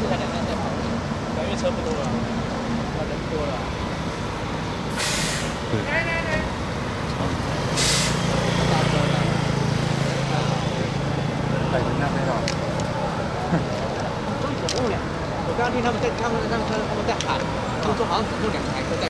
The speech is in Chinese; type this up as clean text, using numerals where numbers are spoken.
这台两辆在跑，因为车不多了，人不多了。 对。 大车的。 摆人家飞到。 总共2，我刚刚听他们在喊，就说好像总共2台车在。